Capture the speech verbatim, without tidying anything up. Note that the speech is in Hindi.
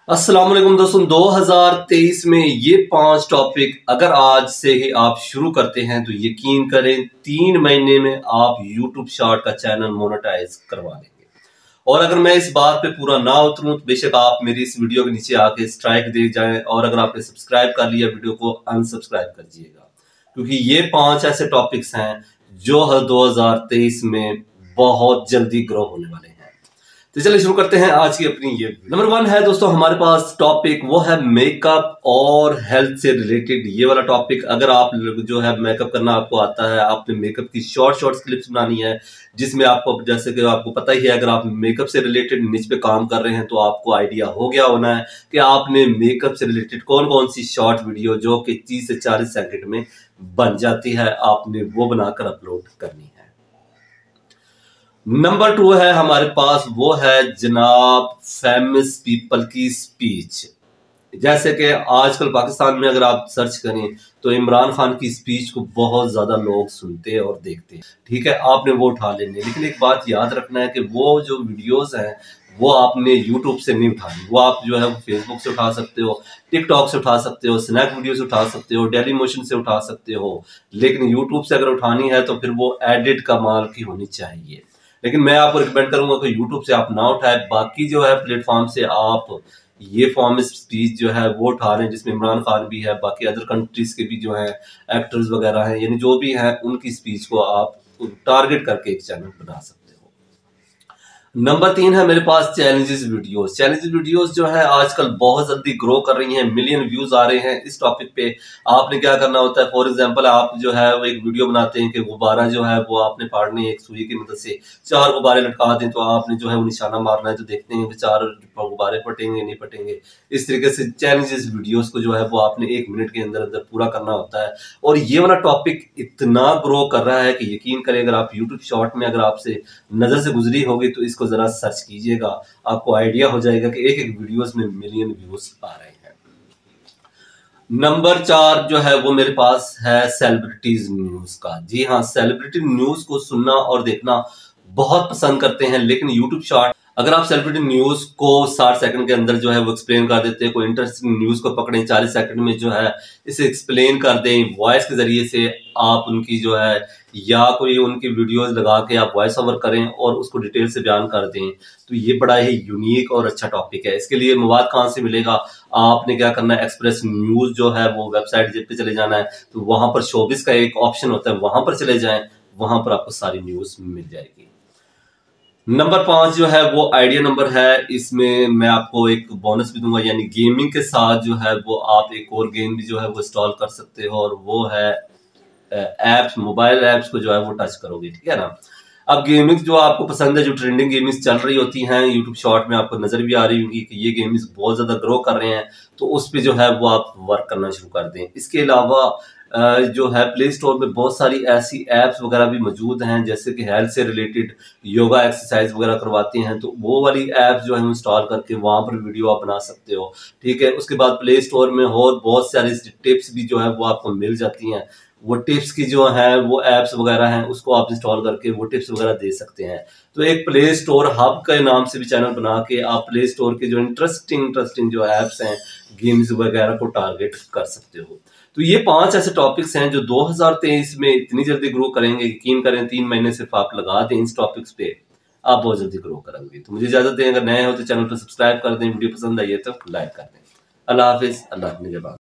अस्सलाम वालेकुम दोस्तों, दो हज़ार तेईस में ये पांच टॉपिक अगर आज से ही आप शुरू करते हैं तो यकीन करें तीन महीने में आप यूट्यूब शॉर्ट का चैनल मोनेटाइज करवा लेंगे। और अगर मैं इस बात पे पूरा ना उतरूं तो बेशक आप मेरी इस वीडियो के नीचे आके स्ट्राइक दे जाएं, और अगर आपने सब्सक्राइब कर लिया वीडियो को अनसब्सक्राइब कर दीजिएगा, क्योंकि ये पांच ऐसे टॉपिक्स हैं जो हर दो हज़ार तेईस में बहुत जल्दी ग्रो होने वाले हैं। तो चलिए शुरू करते हैं आज की अपनी ये। नंबर वन है दोस्तों हमारे पास टॉपिक, वो है मेकअप और हेल्थ से रिलेटेड ये वाला टॉपिक। अगर आप जो है मेकअप करना आपको आता है, आपने मेकअप की शॉर्ट शॉर्ट क्लिप्स बनानी है जिसमें आपको, जैसे कि आपको पता ही है, अगर आप मेकअप से रिलेटेड निच पे काम कर रहे हैं तो आपको आइडिया हो गया होना है कि आपने मेकअप से रिलेटेड कौन कौन सी शॉर्ट वीडियो जो कि तीस से चालीस सेकंड में बन जाती है, आपने वो बनाकर अपलोड करनी है। नंबर टू है हमारे पास, वो है जनाब फेमस पीपल की स्पीच। जैसे कि आजकल पाकिस्तान में अगर आप सर्च करें तो इमरान खान की स्पीच को बहुत ज्यादा लोग सुनते हैं और देखते हैं। ठीक है, आपने वो उठा लेने, लेकिन एक बात याद रखना है कि वो जो वीडियोस हैं वो आपने यूट्यूब से नहीं उठानी। वो आप जो है फेसबुक से उठा सकते हो, टिकटॉक से उठा सकते हो, स्नैक वीडियो से उठा सकते हो, डेली मोशन से उठा सकते हो, लेकिन यूट्यूब से अगर उठानी है तो फिर वो एडिट कमाल की होनी चाहिए। लेकिन मैं आपको रिकमेंड करूंगा कि यूट्यूब से आप ना उठाए, बाकी जो है प्लेटफॉर्म से आप ये फॉर्म स्पीच जो है वो उठा लें, जिसमें इमरान खान भी है, बाकी अदर कंट्रीज के भी जो है एक्टर्स वगैरह हैं, यानी जो भी हैं उनकी स्पीच को आप टारगेट करके एक चैनल बना सकते हो। नंबर तीन है मेरे पास चैलेंजेस वीडियोस। चैलेंजेस वीडियोस जो है आजकल बहुत जल्दी ग्रो कर रही हैं, मिलियन व्यूज आ रहे हैं इस टॉपिक पे। आपने क्या करना होता है, फॉर एग्जांपल आप जो है वो एक वीडियो बनाते हैं कि गुब्बारा जो है वो आपने फाड़ने, एक सुई की मदद से चार गुब्बारे लटका दें, तो आपने जो है वो निशाना मारना है, तो देखते हैं कि चार गुब्बारे फटेंगे नहीं फटेंगे। इस तरीके से चैलेंजेस वीडियोस को जो है वो आपने एक मिनट के अंदर अंदर पूरा करना होता है। और ये वाला टॉपिक इतना ग्रो कर रहा है कि यकीन करें, अगर आप यूट्यूब शॉर्ट में अगर आपसे नजर से गुजरी होगी तो इसको जरा सर्च कीजिएगा, आपको आइडिया हो जाएगा कि एक एक वीडियोस में मिलियन व्यूज आ रहे हैं। नंबर चार जो है वो मेरे पास है सेलिब्रिटीज न्यूज का। जी हाँ, सेलिब्रिटी न्यूज को सुनना और देखना बहुत पसंद करते हैं, लेकिन यूट्यूब शॉर्ट अगर आप सेलिब्रिटी न्यूज को साठ सेकंड के अंदर जो है वो एक्सप्लेन कर देते हैं, कोई इंटरेस्टिंग न्यूज को पकड़ें चालीस सेकंड में जो है इसे एक्सप्लेन कर दें वॉइस के जरिए से, आप उनकी जो है या कोई उनकी वीडियोस लगा के आप वॉइस ओवर करें और उसको डिटेल से बयान कर दें, तो ये बड़ा ही यूनिक और अच्छा टॉपिक है। इसके लिए मवाद कहाँ से मिलेगा, आपने क्या करना है, एक्सप्रेस न्यूज जो है वो वेबसाइट पे चले जाना है, तो वहां पर शोबिस का एक ऑप्शन होता है, वहां पर चले जाएं, वहां पर आपको सारी न्यूज मिल जाएगी। नंबर पांच जो है वो आइडिया नंबर है, इसमें मैं आपको एक बोनस भी दूंगा, यानी गेमिंग के साथ जो है वो आप एक और गेम भी जो है वो इंस्टॉल कर सकते हो, और वो है एप्स, मोबाइल एप्स को जो है वो टच करोगे। ठीक है ना। अब गेमिंग्स जो आपको पसंद है, जो ट्रेंडिंग गेमिंग्स चल रही होती हैं यूट्यूब शॉर्ट में आपको नजर भी आ रही होगी कि ये गेमिंग्स बहुत ज्यादा ग्रो कर रहे हैं, तो उस पर जो है वो आप वर्क करना शुरू कर दें। इसके अलावा जो है प्ले स्टोर में बहुत सारी ऐसी एप्स वगैरह भी मौजूद हैं, जैसे कि हेल्थ से रिलेटेड योगा एक्सरसाइज वगैरह करवाती हैं, तो वो वाली एप्स जो है इंस्टॉल करके वहां पर वीडियो आप बना सकते हो। ठीक है, उसके बाद प्ले स्टोर में और बहुत सारी टिप्स भी जो है वो आपको मिल जाती हैं, वो टिप्स की जो है वो एप्स वगैरह हैं उसको आप इंस्टॉल करके वो टिप्स वगैरह दे सकते हैं। तो एक प्ले स्टोर हब के नाम से भी चैनल बना के आप प्ले स्टोर के जो इंटरेस्टिंग इंटरेस्टिंग जो एप्स हैं, गेम्स वगैरह को टारगेट कर सकते हो। तो ये पांच ऐसे टॉपिक्स हैं जो दो हज़ार तेईस में इतनी जल्दी ग्रो करेंगे, यकीन करें तीन महीने सिर्फ आप लगा दें इस टॉपिक्स पे, आप बहुत जल्दी ग्रो करेंगे। तो मुझे इजाजत दें, अगर नए हो तो चैनल को सब्सक्राइब कर दें, वीडियो पसंद आई है तो लाइक कर दें। अल्लाह हाफिज, अल्लाह निगहबान।